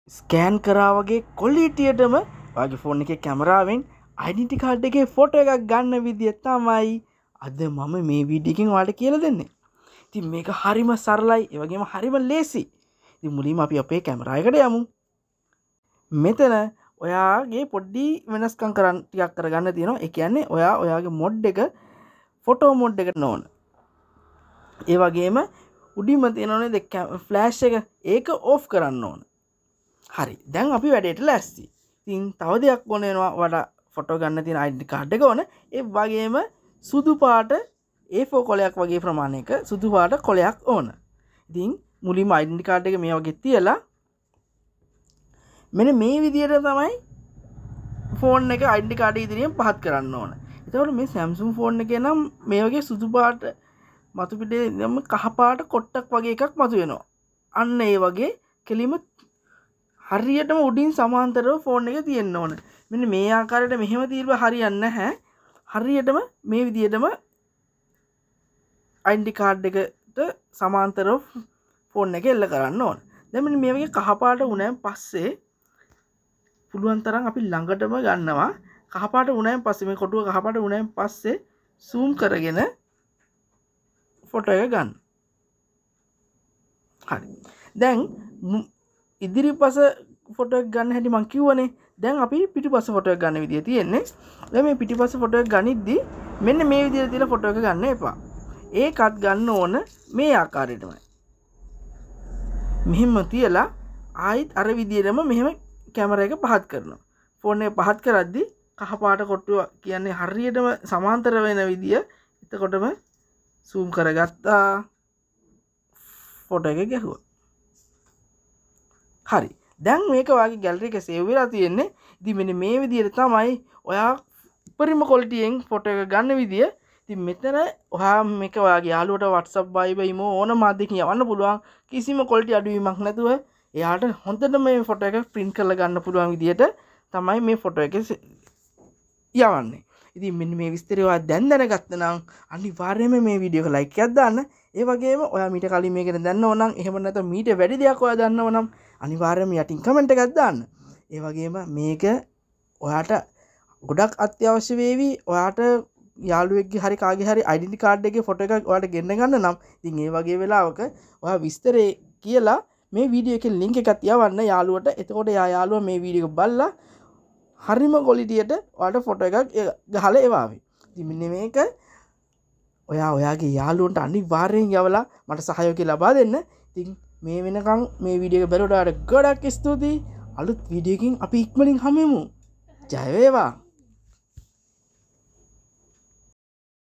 Scan කරා වගේ කොලිටියටම ඔයාගේ ෆෝන් එකේ කැමරාවෙන් ඩෙන්ටිටි කාඩ් එකේ ෆොටෝ එකක් ගන්න විදිය තමයි අද මම මේ වීඩියෝ එකෙන් ඔයාලට කියලා දෙන්නේ. ඉතින් මේක හරිම සරලයි, ඒ වගේම හරිම ලේසි. ඉතින් මුලින්ම අපි අපේ කැමරා එකට යමු. මෙතන ඔයාගේ පොඩි වෙනස්කම් ටිකක් කරගන්න තියෙනවා. ඒ කියන්නේ ඔයාගේ මොඩ් එක ෆොටෝ මොඩ් එකට නෝන. ඒ වගේම උඩින්ම තියෙනවනේ ෆ්ලෑෂ් එක, ඒක ඕෆ් කරන්න ඕන. හරි. දැන් අපි වැඩේට ලෑස්ති. ඉතින් තව දෙයක් ඕන වෙනවා. ඔයාලට ෆොටෝ ගන්න තියෙන ID කාඩ් එක ඕන. ඒ වගේම සුදු පාට A4 කොලයක් වගේ ප්‍රමාණයක සුදු පාට කොලයක් ඕන. ඉතින් මුලින්ම ID කාඩ් එක මේ වගේ තියලා මෙන්න මේ විදිහට තමයි ෆෝන් එක ID කාඩ් එක ඉදිරියෙන් පහත් කරන්න ඕන. එතකොට මේ Samsung ෆෝන් එකේ නම් මේ වගේ සුදු පාට මතු පිටේ නම් කහ පාට කොට්ටක් වගේ එකක් මතු වෙනවා. අන්න ඒ වගේ කෙලිම හරියටම උඩින් සමාන්තරව ෆෝන් එක තියෙන්න ඕන. මෙන්න මේ ආකාරයට මෙහෙම తీරුව හරියන්නේ නැහැ. හරියටම මේ විදිහටම ID කාඩ් එකට සමාන්තරව ෆෝන් එක එල්ල කරන්න ඕන. දැන් මෙන්න මේ වගේ කහ පාට වුණාන් පස්සේ පුළුවන් තරම් අපි ළඟටම ගන්නවා. කහ පාට වුණාන් පස්සේ මේ කොටුව කහ පාට වුණාන් පස්සේ zoom කරගෙන ෆොටෝ එක ගන්න. හරි. දැන් ඉදිරිපස ෆොටෝ එක ගන්න හැටි මම කිව්වනේ. දැන් අපි පිටිපස්ස ෆොටෝ එක ගන්න විදිය තියෙන්නේ. දැන් මේ පිටිපස්ස ෆොටෝ එක ගනිද්දි මෙන්න මේ විදිහට තියලා ෆොටෝ එක ගන්න එපා. ඒකත් ගන්න ඕන මේ ආකාරයටමයි. මෙහෙම තියලා ආයිත් අර විදිහටම මෙහෙම කැමරා එක පහත් කරනවා. ෆෝන් එක පහත් කරද්දි කහ පාට කොටුව කියන්නේ හරියටම සමාන්තර වෙන විදිය. එතකොටම zoom කරගත්තා. ෆොටෝ එක ගැහුවා. හරි. දැන් මේක ඔයාගේ ගැලරි එකේ සේව් වෙලා තියෙන්නේ. ඉතින් මෙන්න මේ විදිහට තමයි ඔයා උපරිම ක්වොලිටියෙන් ෆොටෝ එක ගන්න විදිය. ඉතින් මෙතන ඔයා මේක ඔයාගේ යාළුවට WhatsApp Viber imo ඕන මාධ්‍යකින් යවන්න පුළුවන්. කිසිම ක්වොලිටි අඩුවීමක් නැතුව එයාට හොඳට මේ ෆොටෝ එක print කරලා ගන්න පුළුවන් විදියට තමයි මේ ෆොටෝ එක යවන්නේ. ඉතින් මෙන්න මේ විස්තරය ඔයා දැන් දැනගත්තා නම් අනිවාර්යයෙන්ම මේ වීඩියෝ එක like එකක් දාන්න. ඒ වගේම ඔයා මීට කලින් මේක දන්නව නම් එහෙම නැත්නම් මීට වැඩි දෙයක් ඔයා දන්නව නම් අනිවාර්යයෙන්ම යටින් කමෙන්ට් එකක් දාන්න. ඒ වගේම මේක ඔයාට ගොඩක් අත්‍යවශ්‍ය වේවි. ඔයාට යාළුවෙක්ගේ හරි කාගේ හරි ඩෙන්ටිටි කාඩ් එකේ ෆොටෝ එකක් ඔයාලට ගෙන්න ගන්න නම් ඉතින් ඒ වගේ වෙලාවක ඔයා විස්තරේ කියලා මේ වීඩියෝ එකේ link එකක් යවන්න යාළුවට. එතකොට යාළුවා මේ වීඩියෝ එක බලලා හරිම ක්වොලිටියට ඔයාලට ෆොටෝ එකක් ගහලා එවාවි. ඉතින් මෙන්න මේක ඔයාගේ යාළුවන්ට අනිවාර්යෙන් යවලා මට සහයෝගය ලබා දෙන්න. ඉතින් මේ වෙනකන් මේ වීඩියෝ එක බලුවාට ගොඩක් ස්තුතියි. අලුත් වීඩියෝ එකකින් අපි ඉක්මනින් හමු වෙමු. ජය වේවා.